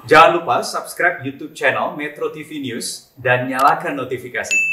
Jangan lupa subscribe YouTube channel Metro TV News dan nyalakan notifikasinya.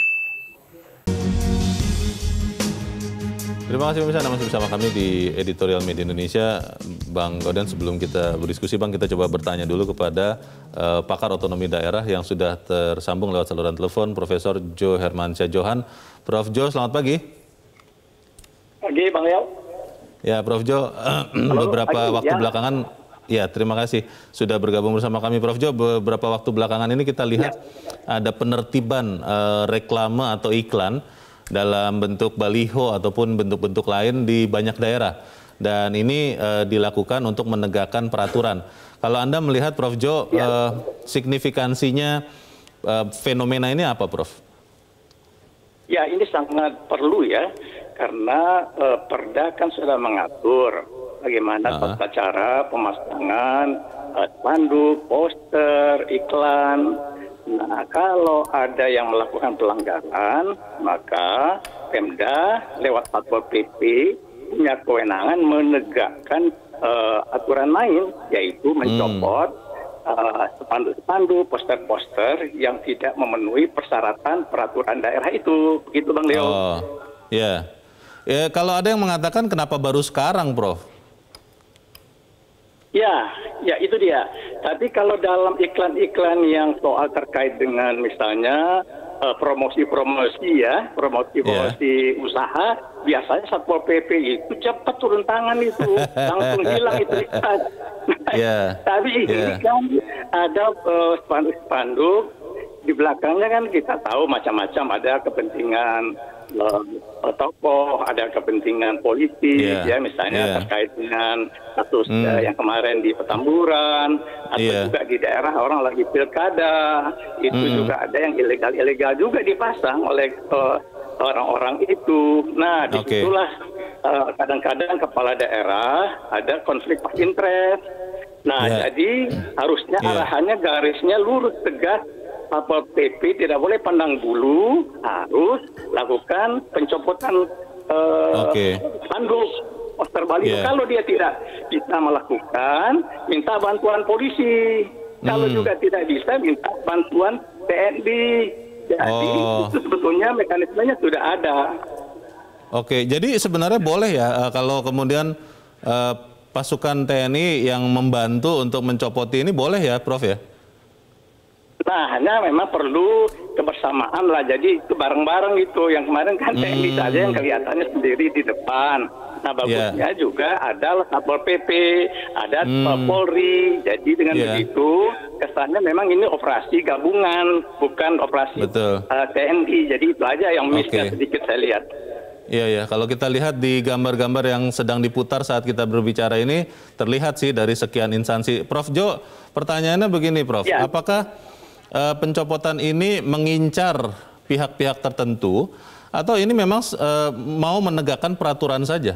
Terima kasih pemirsa, Anda masih bersama kami di Editorial Media Indonesia. Bang Gaudens, sebelum kita berdiskusi Bang, kita coba bertanya dulu kepada pakar otonomi daerah yang sudah tersambung lewat saluran telepon, Profesor Jo Hermansyah Johan. Prof. Jo, selamat pagi. Pagi Bang Yao. Ya Prof. Jo, beberapa waktu belakangan, ya terima kasih sudah bergabung bersama kami Prof. Jo. Beberapa waktu belakangan ini kita lihat ada penertiban reklame atau iklan dalam bentuk baliho ataupun bentuk-bentuk lain di banyak daerah. Dan ini dilakukan untuk menegakkan peraturan. Kalau Anda melihat Prof. Jo, signifikansinya fenomena ini apa Prof? Ya, ini sangat perlu ya, karena Perda kan sudah mengatur bagaimana tata cara pemasangan spanduk, poster, iklan. Nah, kalau ada yang melakukan pelanggaran, maka Pemda lewat Satpol PP punya kewenangan menegakkan aturan lain, yaitu mencopot spanduk-spanduk, poster-poster yang tidak memenuhi persyaratan peraturan daerah itu. Begitu Bang Leo. Oh, ya. Ya, kalau ada yang mengatakan kenapa baru sekarang, Prof? Ya itu dia. Tapi kalau dalam iklan-iklan yang soal terkait dengan misalnya promosi-promosi usaha, biasanya Satpol PP itu cepat turun tangan itu, langsung hilang itu iklan. Tapi ini kan ada spanduk-spanduk, di belakangnya kan kita tahu macam-macam, ada kepentingan tokoh, ada kepentingan politik, ya misalnya terkait dengan kasus yang kemarin di Petamburan, atau juga di daerah orang lagi pilkada, itu juga ada yang ilegal-ilegal juga dipasang oleh orang-orang itu. Nah, disitulah kadang-kadang kepala daerah ada konflik of interest. Nah, jadi harusnya arahannya, garisnya lurus tegas. Satpol PP tidak boleh pandang bulu, harus lakukan pencopotan spanduk, poster baliho. Kalau dia tidak bisa melakukan, minta bantuan polisi. Kalau juga tidak bisa, minta bantuan TNI. Jadi itu sebetulnya mekanismenya sudah ada. Oke, jadi sebenarnya boleh ya kalau kemudian pasukan TNI yang membantu untuk mencopoti ini boleh ya, Prof ya? Nah, hanya memang perlu kebersamaan lah. Jadi itu bareng-bareng gitu. Yang kemarin kan TNI saja yang kelihatannya sendiri di depan. Nah, bagusnya juga ada Satpol PP, ada Polri. Jadi dengan begitu kesannya memang ini operasi gabungan, bukan operasi TNI. Jadi itu aja yang misnya sedikit saya lihat. Iya, kalau kita lihat di gambar-gambar yang sedang diputar saat kita berbicara ini, terlihat sih dari sekian instansi. Prof. Jo, pertanyaannya begini Prof, apakah pencopotan ini mengincar pihak-pihak tertentu atau ini memang mau menegakkan peraturan saja?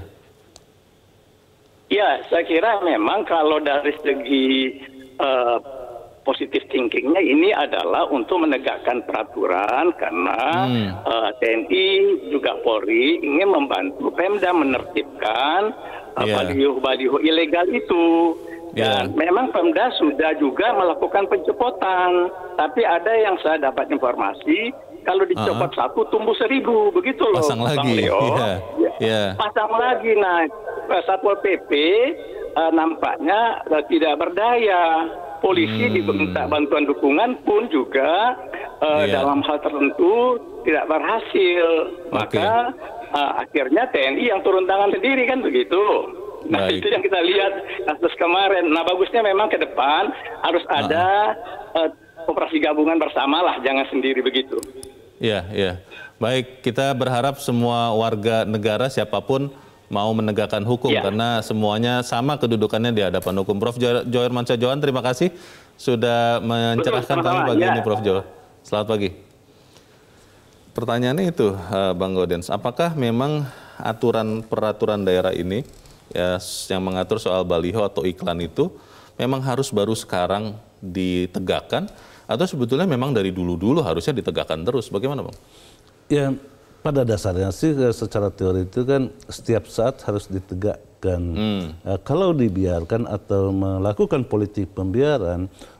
Ya, saya kira memang kalau dari segi positive thinkingnya ini adalah untuk menegakkan peraturan, karena TNI juga Polri ingin membantu Pemda menertibkan baliho-baliho ilegal itu. Dan memang Pemda sudah juga melakukan pencopotan, tapi ada yang saya dapat informasi, kalau dicopot satu tumbuh 1000, begitu loh. Pasang lagi, pasang lagi. Nah, Satpol PP nampaknya tidak berdaya. Polisi diminta bantuan dukungan pun juga dalam hal tertentu tidak berhasil. Maka akhirnya TNI yang turun tangan sendiri kan begitu. Nah, itu yang kita lihat kasus kemarin. Nah, bagusnya memang ke depan harus ada operasi gabungan bersama lah, jangan sendiri begitu. Iya. Baik, kita berharap semua warga negara siapapun mau menegakkan hukum karena semuanya sama kedudukannya di hadapan hukum. Prof. Jo Hermansyah Johan, terima kasih sudah mencerahkan kami pagi ini, Prof. Jo. Selamat pagi. Pertanyaannya itu, Bang Gaudens, apakah memang peraturan daerah ini yang mengatur soal baliho atau iklan itu memang harus baru sekarang ditegakkan atau sebetulnya memang dari dulu-dulu harusnya ditegakkan terus? Bagaimana Bang? Ya, pada dasarnya sih secara teori itu kan setiap saat harus ditegakkan. Kalau dibiarkan atau melakukan politik pembiaran,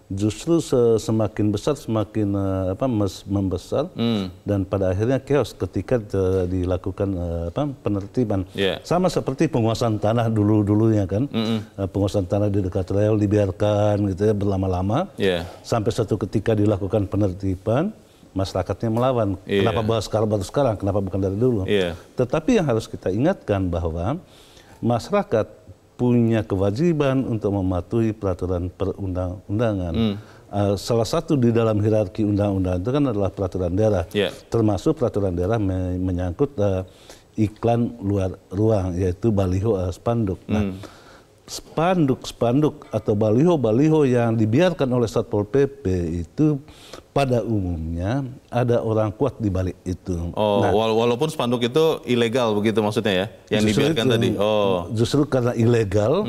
justru semakin besar semakin membesar dan pada akhirnya chaos ketika dilakukan penertiban. Sama seperti penguasaan tanah dulunya kan, penguasaan tanah di dekat rel dibiarkan gitu ya berlama-lama sampai suatu ketika dilakukan penertiban, masyarakatnya melawan. Kenapa baru sekarang? Kenapa bukan dari dulu? Tetapi yang harus kita ingatkan bahwa masyarakat punya kewajiban untuk mematuhi peraturan perundang-undangan. Salah satu di dalam hierarki undang-undang itu kan adalah peraturan daerah, termasuk peraturan daerah menyangkut iklan luar ruang, yaitu baliho spanduk. Nah, spanduk atau baliho yang dibiarkan oleh Satpol PP itu pada umumnya ada orang kuat di balik itu. Walaupun spanduk itu ilegal begitu maksudnya ya, yang dibiarkan tadi. Justru karena ilegal,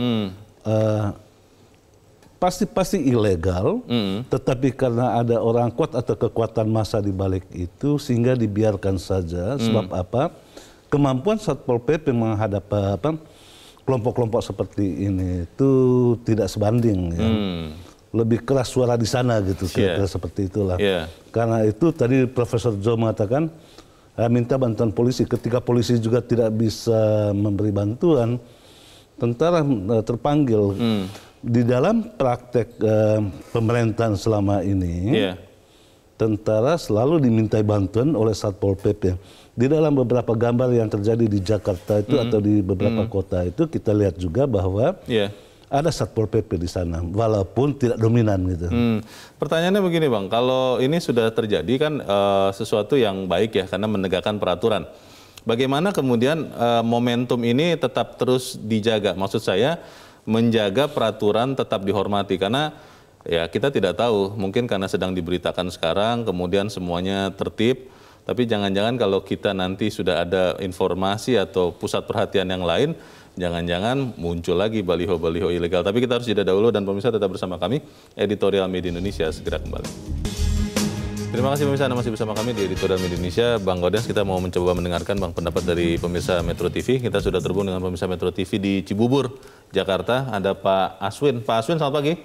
pasti ilegal, tetapi karena ada orang kuat atau kekuatan massa di balik itu sehingga dibiarkan saja. Sebab apa? Kemampuan Satpol PP menghadap kelompok-kelompok seperti ini itu tidak sebanding. Ya. Lebih keras suara di sana gitu, kira-kira seperti itulah. Karena itu tadi Profesor Jo mengatakan minta bantuan polisi. Ketika polisi juga tidak bisa memberi bantuan, tentara terpanggil. Di dalam praktek pemerintahan selama ini, tentara selalu dimintai bantuan oleh Satpol PP. Di dalam beberapa gambar yang terjadi di Jakarta itu atau di beberapa kota itu kita lihat juga bahwa ada Satpol PP di sana, walaupun tidak dominan gitu. Pertanyaannya begini Bang, kalau ini sudah terjadi kan sesuatu yang baik ya, karena menegakkan peraturan. Bagaimana kemudian momentum ini tetap terus dijaga? Maksud saya menjaga peraturan tetap dihormati, karena ya kita tidak tahu, mungkin karena sedang diberitakan sekarang, kemudian semuanya tertib, tapi jangan-jangan kalau kita nanti sudah ada informasi atau pusat perhatian yang lain, jangan-jangan muncul lagi baliho-baliho ilegal. Tapi kita harus jeda dahulu dan pemirsa tetap bersama kami, Editorial Media Indonesia segera kembali. Terima kasih pemirsa, Anda masih bersama kami di Editorial Media Indonesia. Bang Gaudens, kita mau mencoba mendengarkan pendapat dari pemirsa Metro TV. Kita sudah terhubung dengan pemirsa Metro TV di Cibubur, Jakarta. Ada Pak Aswin. Pak Aswin, selamat pagi.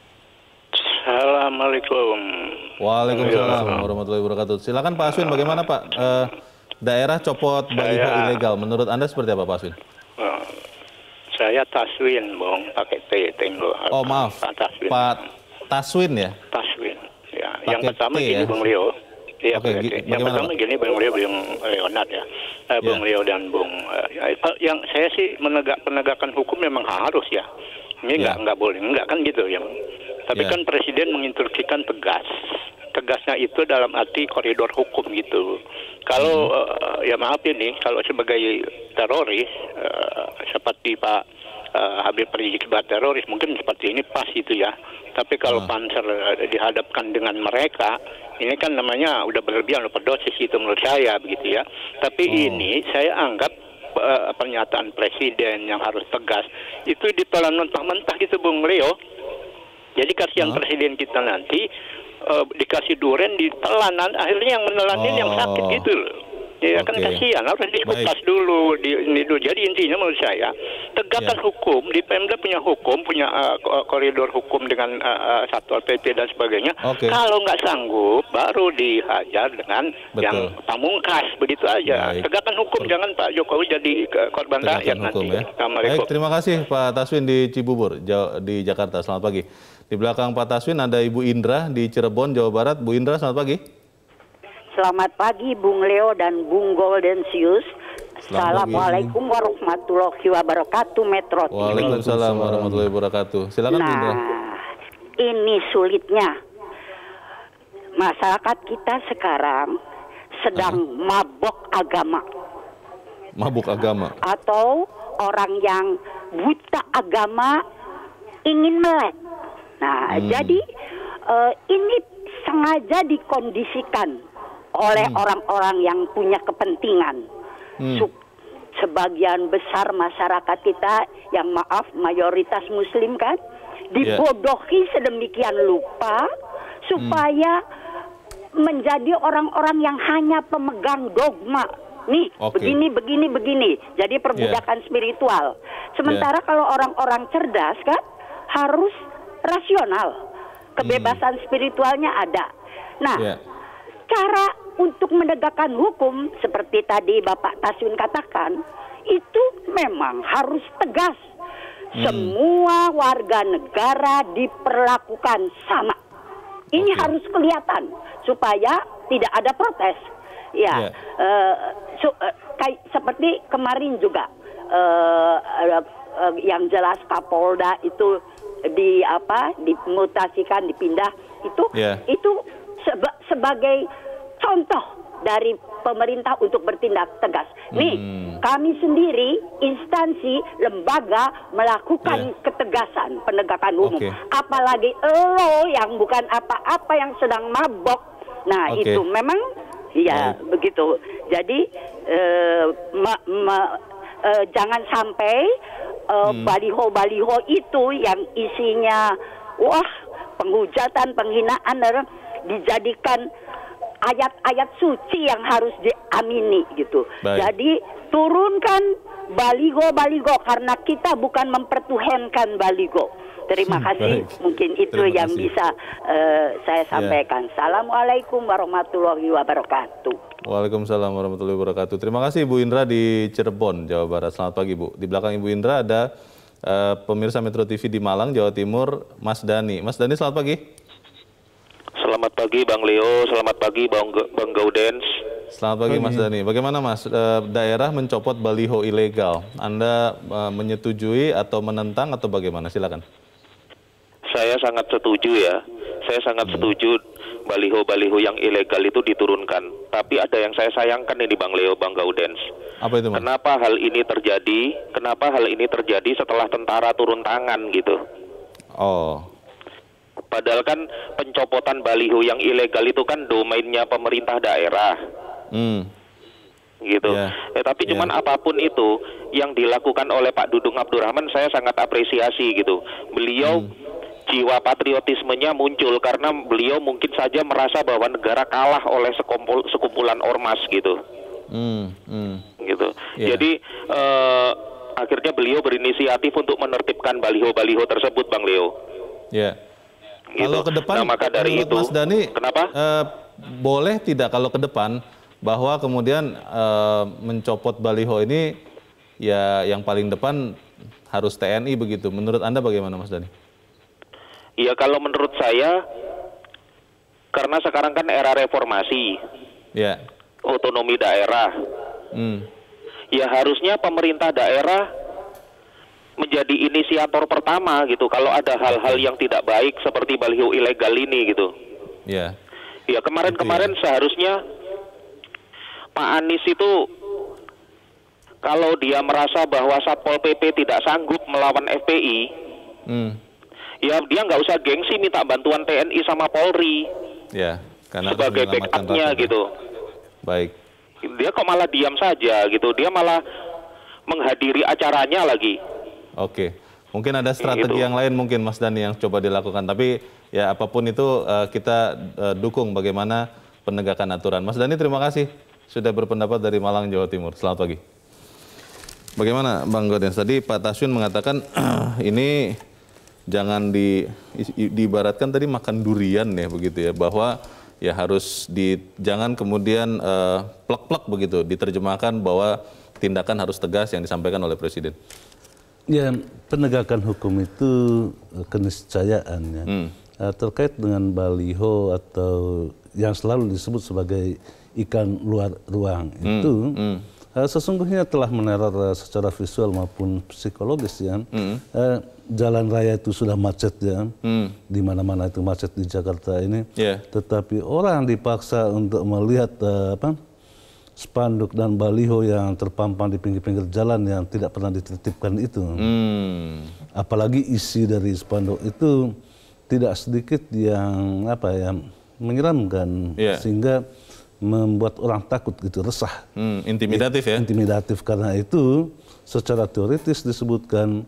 Assalamualaikum. Waalaikumsalam warahmatullahi wabarakatuh. Silakan Pak Aswin, bagaimana Pak? Daerah copot baliho ilegal, menurut Anda seperti apa Pak Aswin? Saya Taswin, Bang, pakai T, tengok. Oh maaf, Pak Taswin ya? Taswin, ya. Yang pertama gini, Bang Leo. Iya, yang pertama gini, Bang Leo, Bang Leonard ya. Bang Leo dan Bung. Yang saya sih penegakan hukum memang harus ya. Ini nggak boleh, nggak kan gitu ya. Tapi kan Presiden menginstruksikan tegas. Tegasnya itu dalam arti koridor hukum gitu. Kalau ya maaf ini, kalau sebagai teroris seperti Pak Habib Rizik sebagai teroris mungkin seperti ini pas itu ya. Tapi kalau Panser dihadapkan dengan mereka, ini kan namanya udah berlebihan, overdosis itu menurut saya begitu ya. Tapi ini saya anggap pernyataan Presiden yang harus tegas itu ditelan mentah-mentah gitu Bung Leo. Jadi kasihan Presiden kita nanti dikasih duren ditelan, akhirnya yang menelan ini yang sakit gitu loh. Ya kan kasihan, harus diskutas dulu. Jadi intinya menurut saya tegakkan hukum, di Pemda punya hukum, punya koridor hukum dengan Satpol PP dan sebagainya. Kalau nggak sanggup baru dihajar dengan yang pamungkas, begitu aja. Tegakkan hukum, jangan Pak Jokowi jadi korban rakyat nanti. Ya. Baik, terima kasih Pak Taswin di Cibubur di Jakarta. Selamat pagi. Di belakang Pak Taswin ada Ibu Indra di Cirebon, Jawa Barat. Bu Indra, selamat pagi. Selamat pagi Bung Leo dan Bung Goldensius. Assalamualaikum warahmatullahi wabarakatuh, Metro TV. Waalaikumsalam warahmatullahi wabarakatuh. Silakan Bu Indra. Ini sulitnya masyarakat kita sekarang sedang mabok agama. Mabuk agama. Atau orang yang buta agama ingin melek. Nah, jadi ini sengaja dikondisikan oleh orang-orang yang punya kepentingan. Sebagian besar masyarakat kita yang maaf mayoritas muslim kan dibodohi sedemikian lupa supaya menjadi orang-orang yang hanya pemegang dogma. Nih, begini. Jadi perbudakan spiritual. Sementara kalau orang-orang cerdas kan harus rasional. kebebasan spiritualnya ada. Nah, cara untuk menegakkan hukum seperti tadi Bapak Taswin katakan, itu memang harus tegas. Semua warga negara diperlakukan sama. Ini harus kelihatan supaya tidak ada protes. Ya, seperti kemarin juga yang jelas Kapolda itu dimutasikan, dipindah itu sebagai contoh dari pemerintah untuk bertindak tegas. Nih, kami sendiri instansi lembaga melakukan ketegasan penegakan umum. Apalagi lo yang bukan apa-apa yang sedang mabok. Nah, itu memang begitu. Jadi jangan sampai baliho-baliho itu yang isinya penghujatan, penghinaan dijadikan ayat-ayat suci yang harus diamini gitu. Jadi turunkan baliho-baliho karena kita bukan mempertuhankan baliho. Terima kasih. Mungkin itu yang bisa saya sampaikan. Assalamualaikum warahmatullahi wabarakatuh. Waalaikumsalam warahmatullahi wabarakatuh. Terima kasih Ibu Indra di Cirebon, Jawa Barat. Selamat pagi Bu. Di belakang Ibu Indra ada pemirsa Metro TV di Malang, Jawa Timur, Mas Dani. Mas Dani, selamat pagi. Selamat pagi Bang Leo, selamat pagi Bang Gaudens. Selamat pagi Mas Dani. Bagaimana Mas, daerah mencopot baliho ilegal, Anda menyetujui atau menentang atau bagaimana? Silakan. Saya sangat setuju ya. Saya sangat setuju baliho-baliho yang ilegal itu diturunkan. Tapi ada yang saya sayangkan ini Bang Leo, Bang Gaudens. Apa itu Mas? Kenapa hal ini terjadi? Kenapa hal ini terjadi setelah tentara turun tangan gitu? Padahal kan pencopotan baliho yang ilegal itu kan domainnya pemerintah daerah. Gitu. Tapi cuman apapun itu yang dilakukan oleh Pak Dudung Abdurrahman saya sangat apresiasi gitu. Beliau jiwa patriotismenya muncul karena beliau mungkin saja merasa bahwa negara kalah oleh sekumpulan ormas gitu. Gitu. Jadi akhirnya beliau berinisiatif untuk menertibkan baliho-baliho tersebut Bang Leo. Gitu. Kalau ke depan, maka dari itu, Mas Dani, kenapa? Boleh tidak kalau ke depan bahwa kemudian mencopot baliho ini ya yang paling depan harus TNI begitu. Menurut Anda bagaimana Mas Dani? Ya kalau menurut saya, karena sekarang kan era reformasi, otonomi daerah, ya harusnya pemerintah daerah menjadi inisiator pertama gitu kalau ada hal-hal yang tidak baik seperti baliho ilegal ini gitu. Ya kemarin-kemarin seharusnya Pak Anies itu kalau dia merasa bahwa Satpol PP tidak sanggup melawan FPI, ya dia nggak usah gengsi minta bantuan TNI sama Polri karena sebagai backupnya gitu. Baik. Dia kok malah diam saja gitu, dia malah menghadiri acaranya lagi. Mungkin ada strategi yang lain mungkin Mas Dani yang coba dilakukan. Tapi ya apapun itu kita dukung bagaimana penegakan aturan. Mas Dani terima kasih sudah berpendapat dari Malang, Jawa Timur. Selamat pagi. Bagaimana Bang Gaudens? Tadi Pak Taswin mengatakan ini jangan diibaratkan tadi makan durian ya begitu ya. Bahwa ya harus jangan kemudian plek-plek begitu. Diterjemahkan bahwa tindakan harus tegas yang disampaikan oleh Presiden. Ya, penegakan hukum itu keniscayaan ya. Terkait dengan baliho atau yang selalu disebut sebagai ikan luar ruang itu sesungguhnya telah meneror secara visual maupun psikologis ya. Jalan raya itu sudah macet ya, di mana-mana itu macet di Jakarta ini. Tetapi orang dipaksa untuk melihat spanduk dan baliho yang terpampang di pinggir-pinggir jalan yang tidak pernah ditertibkan itu. Apalagi isi dari spanduk itu tidak sedikit yang menyeramkan sehingga membuat orang takut gitu, resah. Intimidatif ya? Intimidatif karena itu secara teoritis disebutkan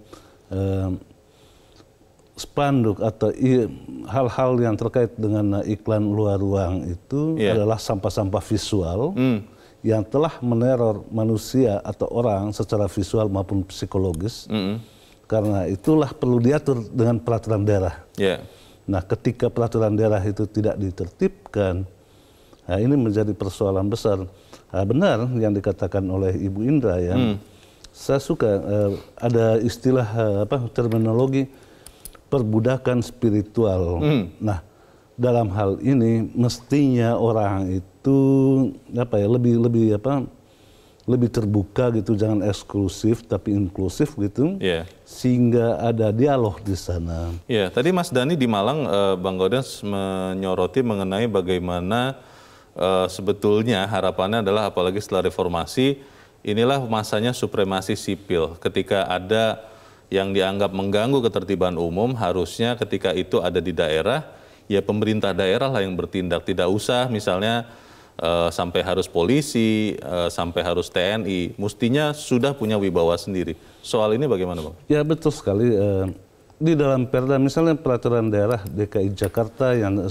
spanduk atau hal-hal yang terkait dengan iklan luar ruang itu adalah sampah-sampah visual yang telah meneror manusia atau orang secara visual maupun psikologis. Karena itulah perlu diatur dengan peraturan daerah. Nah, ketika peraturan daerah itu tidak ditertibkan, nah ini menjadi persoalan besar. Nah, benar yang dikatakan oleh Ibu Indra ya. Saya suka ada istilah terminologi perbudakan spiritual. Nah, dalam hal ini mestinya orang itu lebih terbuka gitu, jangan eksklusif tapi inklusif gitu, sehingga ada dialog di sana. Tadi Mas Dhani di Malang, Bang Gaudens menyoroti mengenai bagaimana sebetulnya harapannya adalah apalagi setelah reformasi, inilah masanya supremasi sipil. Ketika ada yang dianggap mengganggu ketertiban umum, harusnya ketika itu ada di daerah, ya pemerintah daerah lah yang bertindak, tidak usah misalnya sampai harus polisi, sampai harus TNI, mestinya sudah punya wibawa sendiri. Soal ini bagaimana, Bang? Ya betul sekali. Di dalam Perda, misalnya peraturan daerah DKI Jakarta yang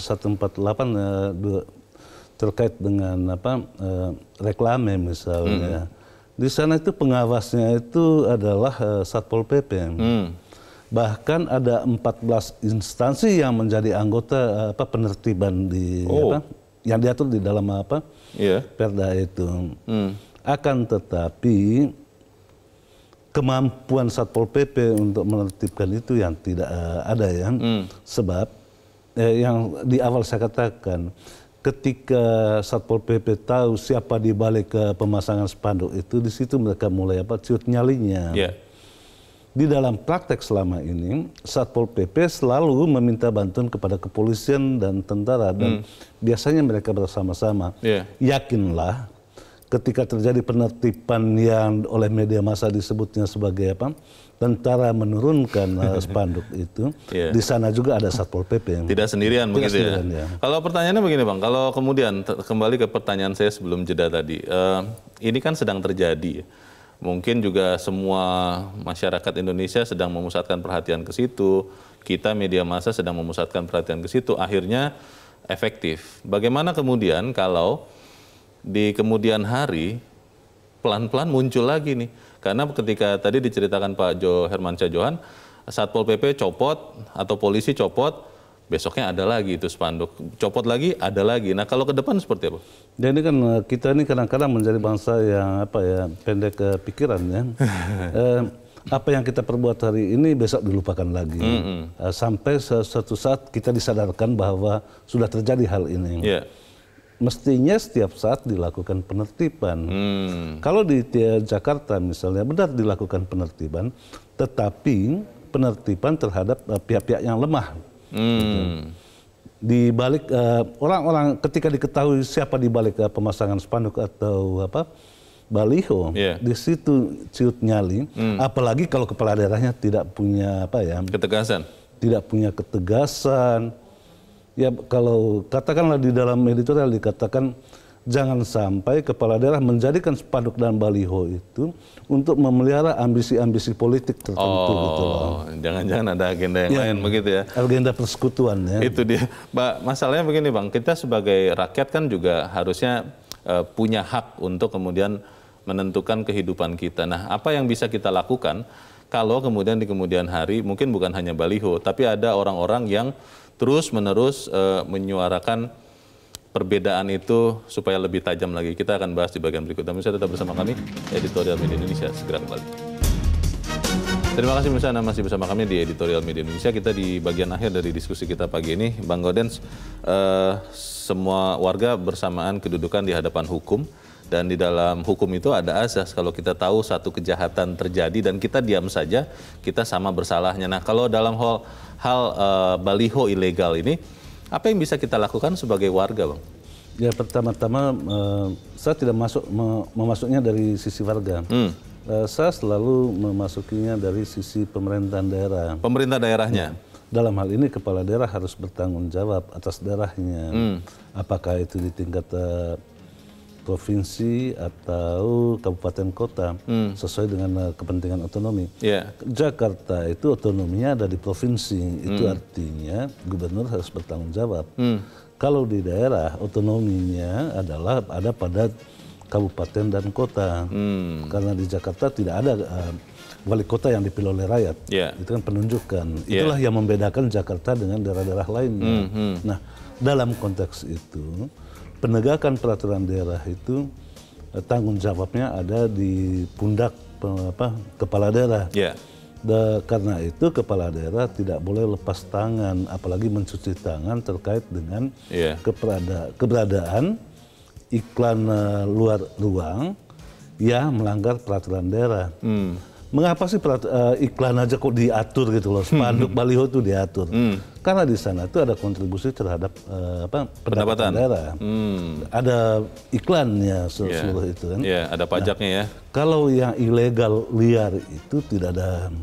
148 terkait dengan reklame misalnya, di sana itu pengawasnya itu adalah Satpol PP. Bahkan ada 14 instansi yang menjadi anggota penertiban di yang diatur di dalam Perda itu. Akan tetapi kemampuan Satpol PP untuk menertibkan itu yang tidak ada ya. Sebab yang di awal saya katakan, ketika Satpol PP tahu siapa di balik pemasangan spanduk itu, di situ mereka mulai ciut nyalinya. Di dalam praktek selama ini, Satpol PP selalu meminta bantuan kepada kepolisian dan tentara, dan biasanya mereka bersama-sama. Yakinlah, ketika terjadi penertiban yang oleh media massa disebutnya sebagai tentara menurunkan spanduk itu, di sana juga ada Satpol PP. Tidak sendirian begitu ya. Kalau pertanyaannya begini Bang, kalau kemudian kembali ke pertanyaan saya sebelum jeda tadi, ini kan sedang terjadi. Mungkin juga semua masyarakat Indonesia sedang memusatkan perhatian ke situ, kita media massa sedang memusatkan perhatian ke situ, akhirnya efektif. Bagaimana kemudian kalau di kemudian hari pelan-pelan muncul lagi nih? Karena ketika tadi diceritakan Pak Hermansyah Johan, Satpol PP copot atau polisi copot, besoknya ada lagi itu spanduk, copot lagi, ada lagi. Nah kalau ke depan seperti apa? Dan ini kan kita ini kadang-kadang menjadi bangsa yang pendek pikiran ya. Apa yang kita perbuat hari ini besok dilupakan lagi. Sampai suatu saat kita disadarkan bahwa sudah terjadi hal ini. Mestinya setiap saat dilakukan penertiban. Kalau di Jakarta misalnya benar dilakukan penertiban, tetapi penertiban terhadap pihak-pihak yang lemah. Di balik orang-orang ketika diketahui siapa di balik pemasangan spanduk atau baliho, di situ ciut nyali. Apalagi kalau kepala daerahnya tidak punya ketegasan, tidak punya ketegasan. Ya kalau katakanlah di dalam editorial dikatakan jangan sampai kepala daerah menjadikan spanduk dan baliho itu untuk memelihara ambisi-ambisi politik tertentu gitu loh. Jangan-jangan ada agenda yang lain begitu ya. Agenda persekutuan ya. Itu dia. Masalahnya begini Bang, kita sebagai rakyat kan juga harusnya punya hak untuk kemudian menentukan kehidupan kita. Nah, apa yang bisa kita lakukan kalau kemudian di kemudian hari mungkin bukan hanya baliho, tapi ada orang-orang yang terus-menerus menyuarakan perbedaan itu supaya lebih tajam lagi. Kita akan bahas di bagian berikutnya. Pemirsa tetap bersama kami, Editorial Media Indonesia segera kembali. Terima kasih pemirsa, Anda masih bersama kami di Editorial Media Indonesia. Kita di bagian akhir dari diskusi kita pagi ini. Bang Gaudens, semua warga bersamaan kedudukan di hadapan hukum. Dan di dalam hukum itu ada azas, kalau kita tahu satu kejahatan terjadi dan kita diam saja, kita sama bersalahnya. Nah, kalau dalam hal baliho ilegal ini, apa yang bisa kita lakukan sebagai warga, Bang? Ya, pertama-tama saya tidak memasuknya dari sisi warga. Saya selalu memasukinya dari sisi pemerintahan daerah. Pemerintah daerahnya? Dalam hal ini kepala daerah harus bertanggung jawab atas daerahnya. Apakah itu di tingkat provinsi atau kabupaten kota sesuai dengan kepentingan otonomi. Jakarta itu otonominya ada di provinsi, itu artinya gubernur harus bertanggung jawab. Kalau di daerah otonominya adalah ada pada kabupaten dan kota, karena di Jakarta tidak ada wali kota yang dipilih oleh rakyat. Itu kan penunjukan. Itulah yang membedakan Jakarta dengan daerah-daerah lainnya. Nah, dalam konteks itu, penegakan peraturan daerah itu tanggung jawabnya ada di pundak kepala daerah. Karena itu kepala daerah tidak boleh lepas tangan, apalagi mencuci tangan terkait dengan keberadaan iklan luar ruang yang melanggar peraturan daerah. Mengapa sih iklan aja kok diatur gitu loh, spanduk baliho itu diatur? Karena di sana itu ada kontribusi terhadap pendapatan daerah. Ada iklannya seluruh itu kan. Ada pajaknya ya. Kalau yang ilegal liar itu tidak ada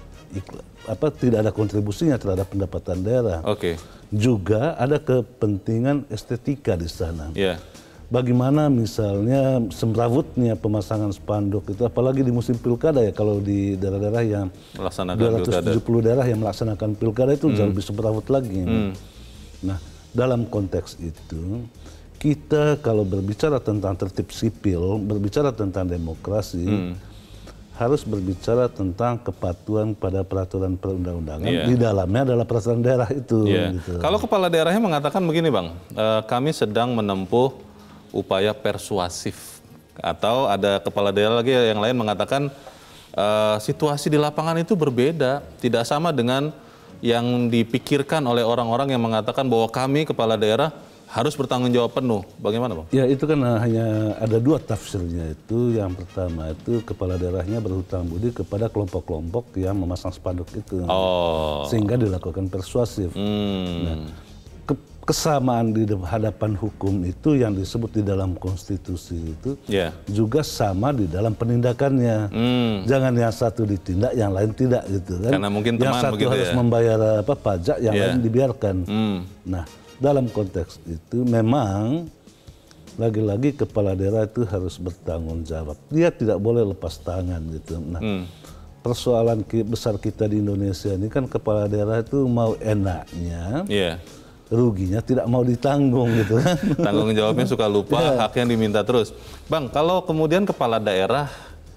tidak ada kontribusinya terhadap pendapatan daerah. Juga ada kepentingan estetika di sana. Bagaimana misalnya semrawutnya pemasangan spanduk itu, apalagi di musim pilkada ya, kalau di daerah-daerah yang 270 daerah yang melaksanakan pilkada itu jauh lebih semrawut lagi. Nah, dalam konteks itu kita kalau berbicara tentang tertib sipil, berbicara tentang demokrasi, harus berbicara tentang kepatuhan pada peraturan perundang-undangan. Di dalamnya adalah peraturan daerah itu. Gitu. Kalau kepala daerahnya mengatakan begini, Bang, kami sedang menempuh upaya persuasif, atau ada kepala daerah lagi yang lain mengatakan situasi di lapangan itu berbeda, tidak sama dengan yang dipikirkan oleh orang-orang yang mengatakan bahwa kami kepala daerah harus bertanggung jawab penuh. Bagaimana, Bang? Ya, itu kan hanya ada dua tafsirnya itu. Yang pertama itu kepala daerahnya berhutang budi kepada kelompok-kelompok yang memasang spanduk itu, sehingga dilakukan persuasif. Nah, kesamaan di hadapan hukum itu yang disebut di dalam konstitusi itu juga sama di dalam penindakannya. Jangan yang satu ditindak, yang lain tidak gitu kan. Karena mungkin yang satu harus membayar pajak, yang lain dibiarkan. Nah, dalam konteks itu memang lagi-lagi kepala daerah itu harus bertanggung jawab. Dia tidak boleh lepas tangan gitu. Nah, persoalan besar kita di Indonesia ini kan kepala daerah itu mau enaknya. Ruginya tidak mau ditanggung gitu kan. Tanggung jawabnya suka lupa, hak yang diminta terus. Bang, kalau kemudian kepala daerah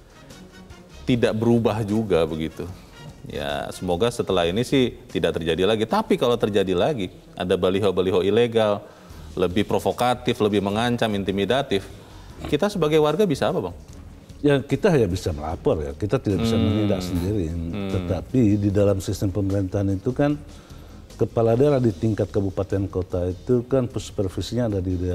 tidak berubah juga begitu, ya semoga setelah ini sih tidak terjadi lagi. Tapi kalau terjadi lagi, ada baliho-baliho ilegal, lebih provokatif, lebih mengancam, intimidatif, kita sebagai warga bisa apa, Bang? Ya, kita ya bisa melapor ya, kita tidak bisa menindak sendiri. Tetapi di dalam sistem pemerintahan itu kan kepala daerah di tingkat kabupaten kota itu kan supervisinya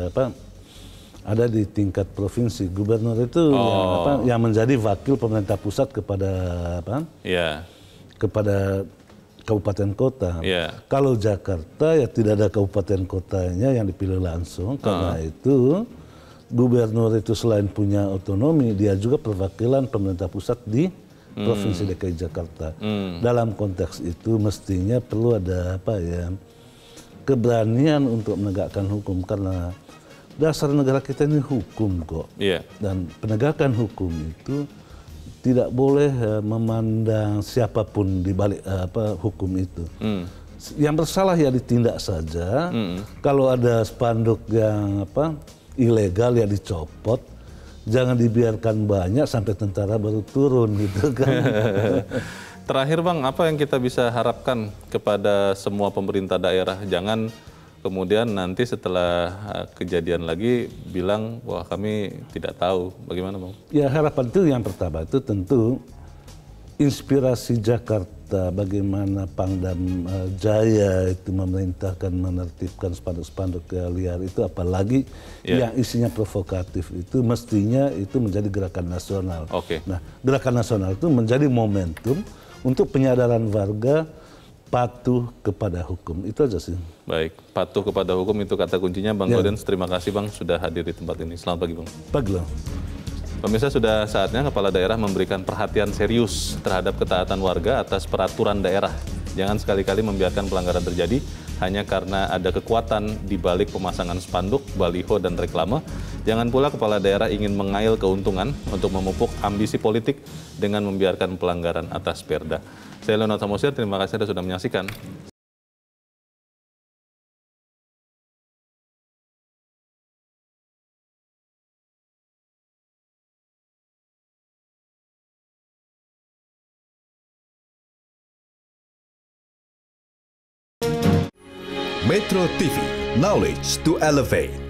ada di tingkat provinsi. Gubernur itu yang menjadi wakil pemerintah pusat kepada kepada kabupaten kota. Kalau Jakarta ya tidak ada kabupaten kotanya yang dipilih langsung. Karena itu gubernur itu selain punya otonomi, dia juga perwakilan pemerintah pusat di Provinsi DKI Jakarta. Dalam konteks itu mestinya perlu ada keberanian untuk menegakkan hukum, karena dasar negara kita ini hukum kok. Dan penegakan hukum itu tidak boleh memandang siapapun di balik hukum itu. Yang bersalah ya ditindak saja. Kalau ada spanduk yang ilegal ya dicopot. Jangan dibiarkan banyak sampai tentara baru turun gitu kan. Terakhir, Bang, apa yang kita bisa harapkan kepada semua pemerintah daerah? Jangan kemudian nanti setelah kejadian lagi bilang, wah kami tidak tahu. Bagaimana, Bang? Ya, harapan itu yang pertama itu tentu inspirasi Jakarta, bagaimana Pangdam Jaya itu memerintahkan menertibkan spanduk-spanduk liar itu, apalagi yang isinya provokatif itu, mestinya itu menjadi gerakan nasional. Nah, gerakan nasional itu menjadi momentum untuk penyadaran warga patuh kepada hukum. Itu aja sih. Baik, patuh kepada hukum itu kata kuncinya. Bang Gaudens, terima kasih, Bang, sudah hadir di tempat ini. Selamat pagi, Bang. Pagi, Bang. Pemirsa, sudah saatnya kepala daerah memberikan perhatian serius terhadap ketaatan warga atas peraturan daerah. Jangan sekali-kali membiarkan pelanggaran terjadi hanya karena ada kekuatan di balik pemasangan spanduk, baliho, dan reklame. Jangan pula kepala daerah ingin mengail keuntungan untuk memupuk ambisi politik dengan membiarkan pelanggaran atas perda. Saya Leonard Samosir, terima kasih Anda sudah menyaksikan. Metro TV, knowledge to elevate.